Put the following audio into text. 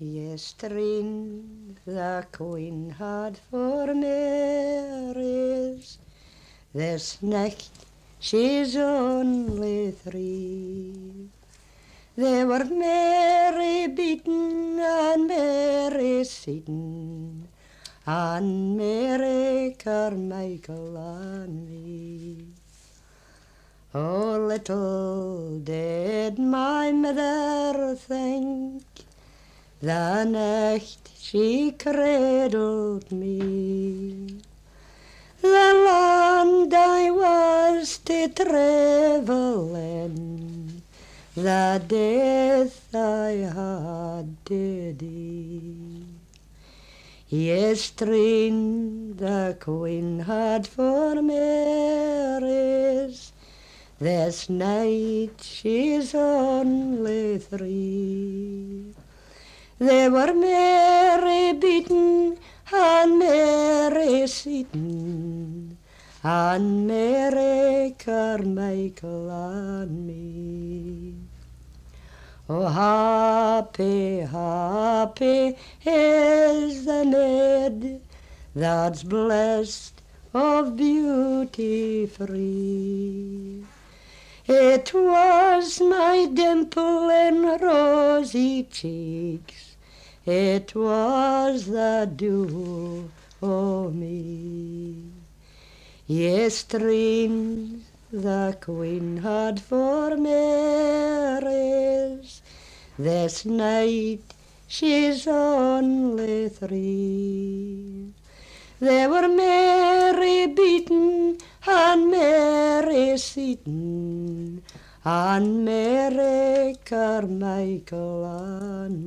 Yestreen the queen had 4 Marys, this nicht she's only 3. They were Mary Beaton and Mary Seton and Mary Carmichael and me. Oh, little did my mother think the nicht she cradled me. The land I was to travel in, the death I had to die. Yestreen the queen had 4 Marys, this night she's only 3. They were Mary Beaton and Mary Seton and Mary Carmichael and me. Oh, happy, happy is the maid that's blessed of beauty free. It was my dimple in rosy cheeks, it was the dew o' me. Yestreen the queen had 4 Marys, this night she's only 3. They were Mary Beaton and Mary Seton and Mary Carmichael and